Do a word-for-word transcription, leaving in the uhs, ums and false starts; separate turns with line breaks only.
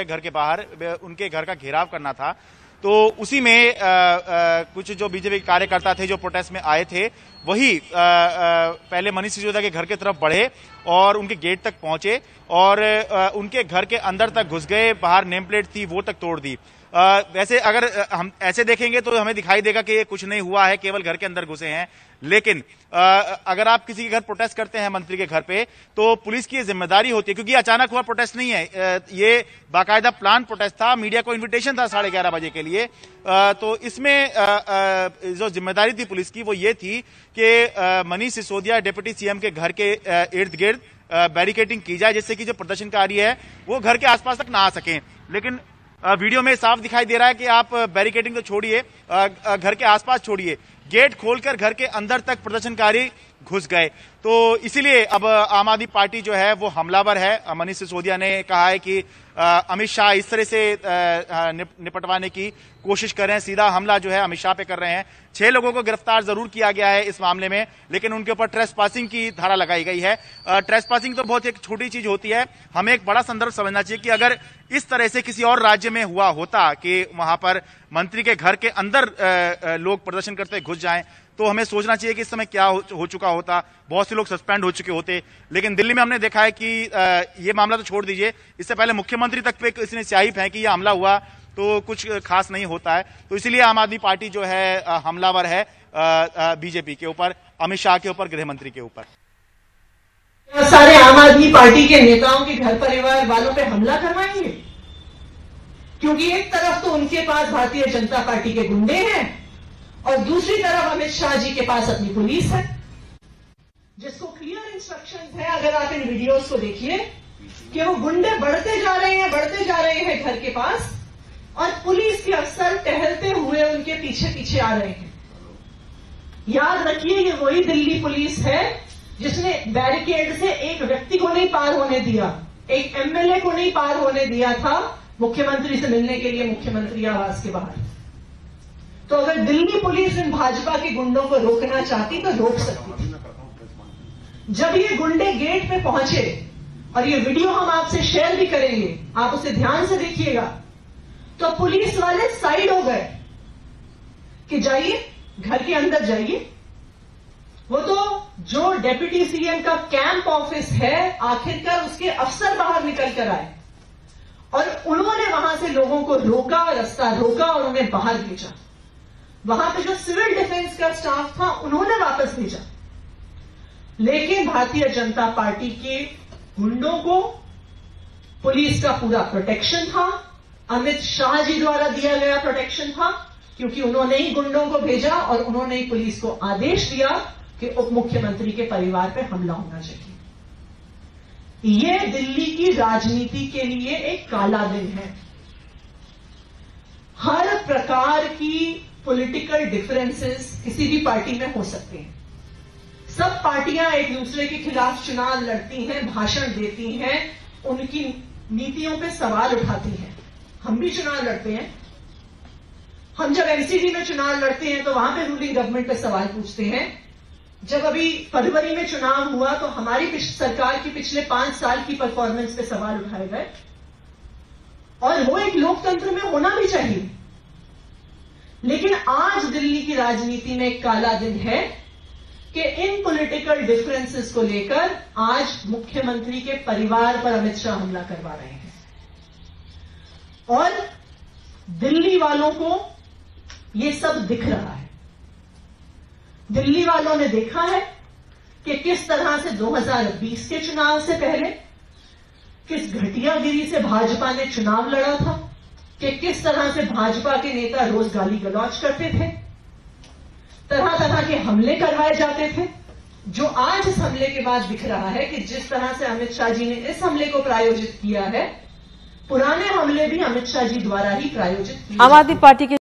गए घर के बाहर, उनके घर का घेराव करना था। तो उसी में आ, आ, कुछ जो बीजेपी के कार्यकर्ता थे जो प्रोटेस्ट में आए थे, वही आ, आ, पहले मनीष सिसोदिया के घर की तरफ बढ़े और उनके गेट तक पहुंचे और आ, उनके घर के अंदर तक घुस गए। बाहर नेम प्लेट थी वो तक तोड़ दी। आ, वैसे अगर हम ऐसे देखेंगे तो हमें दिखाई देगा कि कुछ नहीं हुआ है, केवल घर के अंदर घुसे हैं। लेकिन आ, अगर आप किसी के घर प्रोटेस्ट करते हैं, मंत्री के घर पे, तो पुलिस की जिम्मेदारी होती है, क्योंकि ये अचानक हुआ प्रोटेस्ट नहीं है, आ, ये बाकायदा प्लान प्रोटेस्ट था। मीडिया को इन्विटेशन था साढ़े ग्यारह बजे के लिए। आ, तो इसमें आ, आ, जो जिम्मेदारी थी पुलिस की वो ये थी कि मनीष सिसोदिया डिप्टी सीएम के घर के इर्द गिर्द बैरिकेडिंग की जाए, जिससे कि जो प्रदर्शनकारी है वो घर के आसपास तक ना आ सकें। लेकिन वीडियो में साफ दिखाई दे रहा है कि आप बैरिकेडिंग तो छोड़िए, घर के आसपास छोड़िए, गेट खोलकर घर के अंदर तक प्रदर्शनकारी घुस गए। तो इसीलिए अब आम आदमी पार्टी जो है वो हमलावर है। मनीष सिसोदिया ने कहा है कि अमित शाह इस तरह से निपटवाने की कोशिश कर रहे हैं, सीधा हमला जो है अमित शाह पे कर रहे हैं। छह लोगों को गिरफ्तार जरूर किया गया है इस मामले में, लेकिन उनके ऊपर ट्रेसपासिंग की धारा लगाई गई है। ट्रेसपासिंग तो बहुत एक छोटी चीज होती है, हमें एक बड़ा संदर्भ समझना चाहिए कि अगर इस तरह से किसी और राज्य में हुआ होता कि वहां पर मंत्री के घर के अंदर लोग प्रदर्शन करते घुस जाएं, तो हमें सोचना चाहिए कि इस समय क्या हो, हो चुका होता। बहुत से लोग सस्पेंड हो चुके होते। लेकिन दिल्ली में हमने देखा है कि आ, ये मामला तो छोड़ दीजिए, इससे पहले मुख्यमंत्री तक पे इसने स्याही फेंकी, ये हमला हुआ तो कुछ खास नहीं होता है। तो इसीलिए आम आदमी पार्टी जो है आ, हमलावर है बीजेपी के ऊपर, अमित शाह के ऊपर, गृह मंत्री के ऊपर।
सारे आम आदमी पार्टी के नेताओं के घर परिवार वालों पे हमला करवाएंगे, क्योंकि एक तरफ तो उनके पास भारतीय जनता पार्टी के गुंडे हैं और दूसरी तरफ अमित शाह जी के पास अपनी पुलिस है, जिसको क्लियर इंस्ट्रक्शंस है। अगर आप इन वीडियोस को देखिए कि वो गुंडे बढ़ते जा रहे हैं बढ़ते जा रहे हैं घर के पास, और पुलिस के अफसर टहलते हुए उनके पीछे पीछे आ रहे हैं। याद रखिए, ये वही दिल्ली पुलिस है जिसने बैरिकेड से एक व्यक्ति को नहीं पार होने दिया, एक एमएलए को नहीं पार होने दिया था मुख्यमंत्री से मिलने के लिए मुख्यमंत्री आवास के बाहर। तो अगर दिल्ली पुलिस इन भाजपा के गुंडों को रोकना चाहती तो रोक सकती थी। जब ये गुंडे गेट पे पहुंचे, और ये वीडियो हम आपसे शेयर भी करेंगे, आप उसे ध्यान से देखिएगा, तो पुलिस वाले साइड हो गए कि जाइए, घर के अंदर जाइए। वो तो जो डेप्यूटी सीएम का कैंप ऑफिस है, आखिरकार उसके अफसर बाहर निकल कर आए और उन्होंने वहां से लोगों को रोका, रास्ता रोका और उन्हें बाहर भेजा। वहां पे जो सिविल डिफेंस का स्टाफ था उन्होंने वापस भेजा। लेकिन भारतीय जनता पार्टी के गुंडों को पुलिस का पूरा प्रोटेक्शन था, अमित शाह जी द्वारा दिया गया प्रोटेक्शन था, क्योंकि उन्होंने ही गुंडों को भेजा और उन्होंने ही पुलिस को आदेश दिया कि उप मुख्यमंत्री के परिवार पर हमला होना चाहिए। यह दिल्ली की राजनीति के लिए एक काला दिन है। हर प्रकार की पॉलिटिकल डिफरेंसेस किसी भी पार्टी में हो सकते हैं। सब पार्टियां एक दूसरे के खिलाफ चुनाव लड़ती हैं, भाषण देती हैं, उनकी नीतियों पे सवाल उठाती हैं। हम भी चुनाव लड़ते हैं। हम जब एनसीडी में चुनाव लड़ते हैं तो वहां पे रूलिंग गवर्नमेंट पे सवाल पूछते हैं। जब अभी फरवरी में चुनाव हुआ तो हमारी सरकार की पिछले पांच साल की परफॉर्मेंस पे सवाल उठाए गए, और वो एक लोकतंत्र में होना भी चाहिए। लेकिन आज दिल्ली की राजनीति में एक काला दिन है कि इन पॉलिटिकल डिफरेंसेस को लेकर आज मुख्यमंत्री के परिवार पर अमित शाह हमला करवा रहे हैं, और दिल्ली वालों को ये सब दिख रहा है। दिल्ली वालों ने देखा है कि किस तरह से दो हज़ार बीस के चुनाव से पहले किस घटियागिरी से भाजपा ने चुनाव लड़ा था, कि किस तरह से भाजपा के नेता रोज गाली गलौज करते थे, तरह तरह के हमले करवाए जाते थे। जो आज इस हमले के बाद दिख रहा है कि जिस तरह से अमित शाह जी ने इस हमले को प्रायोजित किया है, पुराने हमले भी अमित शाह जी द्वारा ही प्रायोजित किए।
आम आदमी पार्टी के